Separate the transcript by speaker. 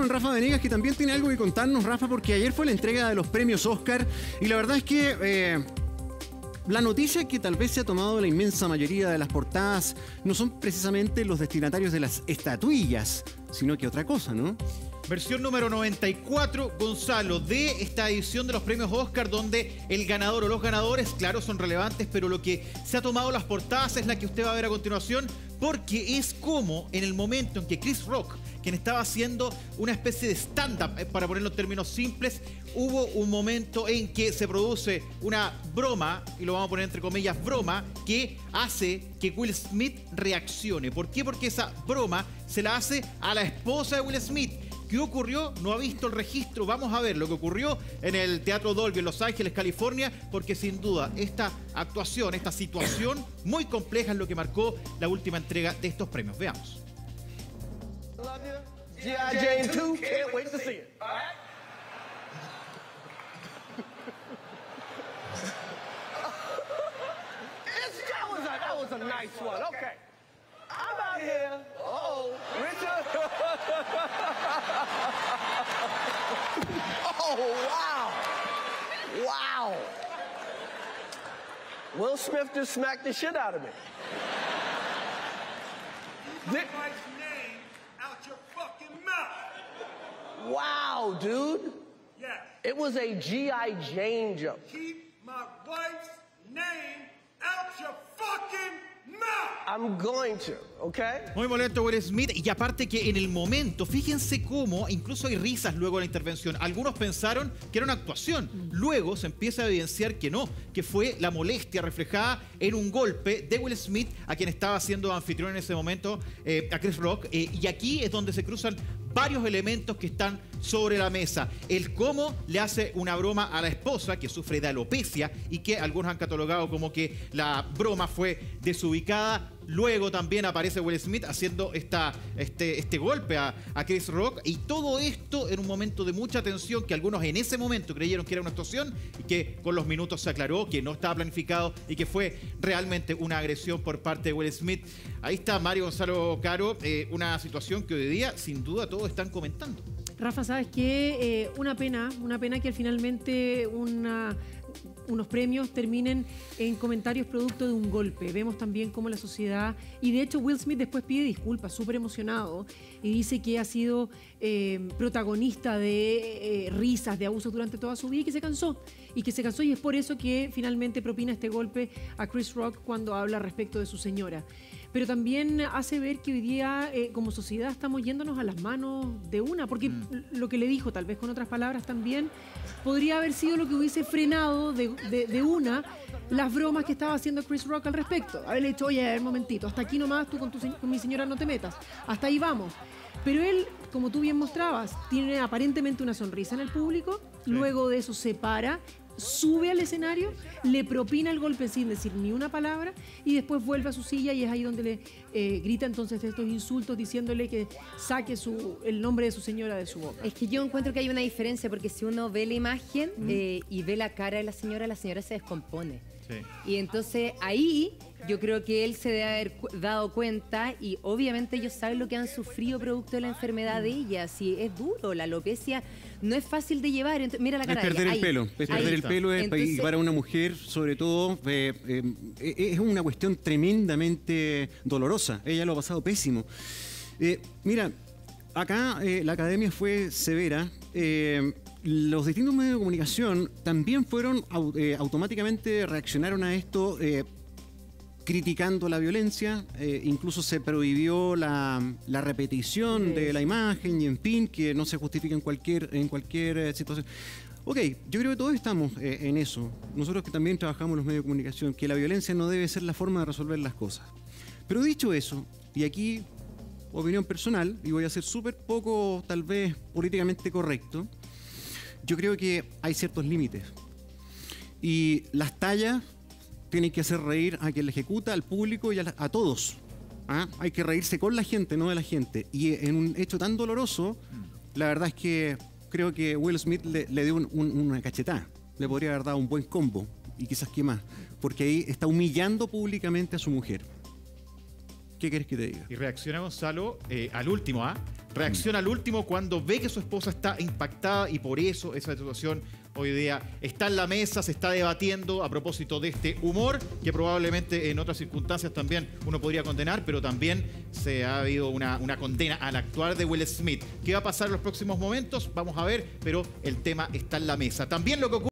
Speaker 1: con Rafa Venegas, que también tiene algo que contarnos, Rafa, porque ayer fue la entrega de los premios Oscar y la verdad es que la noticia que tal vez se ha tomado la inmensa mayoría de las portadas no son precisamente los destinatarios de las estatuillas, sino que otra cosa, ¿no?
Speaker 2: Versión número 94, Gonzalo, de esta edición de los premios Oscar, donde el ganador o los ganadores, claro, son relevantes, pero lo que se ha tomado las portadas es la que usted va a ver a continuación, porque es como en el momento en que Chris Rock, quien estaba haciendo una especie de stand-up, para ponerlo en términos simples, hubo un momento en que se produce una broma, y lo vamos a poner entre comillas, broma, que hace que Will Smith reaccione. ¿Por qué? Porque esa broma se la hace a la esposa de Will Smith. ¿Qué ocurrió? No ha visto el registro. Vamos a ver lo que ocurrió en el Teatro Dolby en Los Ángeles, California, porque sin duda esta actuación, esta situación muy compleja es lo que marcó la última entrega de estos premios. Veamos.
Speaker 3: G.I. Jane 2, can't wait to see it. That was a nice one. Okay. I'm out here. Uh-oh, Richard. Oh, wow. Wow. Will Smith just smacked the shit out of me.
Speaker 4: Keep my wife's name out your fucking mouth.
Speaker 3: Wow, dude.
Speaker 4: Yes.
Speaker 3: It was a G.I. Jane jump.
Speaker 4: Keep my wife's name out your fucking mouth.
Speaker 3: I'm going to, okay?
Speaker 2: Muy molesto Will Smith, y aparte que en el momento, fíjense cómo, incluso hay risas luego de la intervención. Algunos pensaron que era una actuación. Luego se empieza a evidenciar que no, que fue la molestia reflejada en un golpe de Will Smith, a quien estaba haciendo anfitrión en ese momento, a Chris Rock. Y aquí es donde se cruzan varios elementos que están sobre la mesa. El cómo le hace una broma a la esposa, que sufre de alopecia y que algunos han catalogado como que la broma fue desubicada. Luego también aparece Will Smith haciendo este golpe a Chris Rock, y todo esto en un momento de mucha tensión que algunos en ese momento creyeron que era una actuación y que con los minutos se aclaró que no estaba planificado y que fue realmente una agresión por parte de Will Smith. Ahí está Mario Gonzalo Caro, una situación que hoy día sin duda todos están comentando.
Speaker 5: Rafa, ¿sabes qué? Una pena que finalmente unos premios terminen en comentarios producto de un golpe. Vemos también cómo la sociedad... Y de hecho Will Smith después pide disculpas, súper emocionado, y dice que ha sido protagonista de risas, de abusos durante toda su vida y que se cansó. Y es por eso que finalmente propina este golpe a Chris Rock cuando habla respecto de su señora. Pero también hace ver que hoy día como sociedad estamos yéndonos a las manos de una, porque lo que le dijo, tal vez con otras palabras también, podría haber sido lo que hubiese frenado de una las bromas que estaba haciendo Chris Rock al respecto. Haberle dicho, oye, a ver, momentito, hasta aquí nomás, tú con mi señora no te metas, hasta ahí vamos. Pero él, como tú bien mostrabas, tiene aparentemente una sonrisa en el público, luego de eso se para, sube al escenario, le propina el golpe sin decir ni una palabra y después vuelve a su silla, y es ahí donde le grita entonces estos insultos diciéndole que saque el nombre de su señora de su boca.
Speaker 6: Es que yo encuentro que hay una diferencia, porque si uno ve la imagen y ve la cara de la señora se descompone. Sí. Y entonces ahí yo creo que él se debe haber dado cuenta, y obviamente ellos saben lo que han sufrido producto de la enfermedad de ella. Si es duro, la alopecia no es fácil de llevar. Entonces, mira la cara
Speaker 1: es perder
Speaker 6: de ella.
Speaker 1: El pelo. Es perder el pelo. Entonces, y para una mujer, sobre todo, es una cuestión tremendamente dolorosa. Ella lo ha pasado pésimo. Mira, acá la academia fue severa. Los distintos medios de comunicación también fueron automáticamente reaccionaron a esto criticando la violencia, incluso se prohibió la repetición de la imagen, y en fin, que no se justifica en cualquier situación. Ok, yo creo que todos estamos en eso. Nosotros que también trabajamos en los medios de comunicación, que la violencia no debe ser la forma de resolver las cosas. Pero dicho eso, y aquí opinión personal, y voy a ser súper poco, tal vez, políticamente correcto, yo creo que hay ciertos límites. Y las tallas tienen que hacer reír a quien la ejecuta, al público y a todos. ¿Ah? Hay que reírse con la gente, no de la gente. Y en un hecho tan doloroso, la verdad es que creo que Will Smith le dio una cachetada. Le podría haber dado un buen combo, y quizás qué más. Porque ahí está humillando públicamente a su mujer. ¿Qué querés que te diga?
Speaker 2: Y reacciona Gonzalo al último, Reacciona al último cuando ve que su esposa está impactada y por eso esa situación hoy día está en la mesa, se está debatiendo a propósito de este humor que probablemente en otras circunstancias también uno podría condenar, pero también se ha habido una condena al actuar de Will Smith. ¿Qué va a pasar en los próximos momentos? Vamos a ver, pero el tema está en la mesa. También lo que ocurre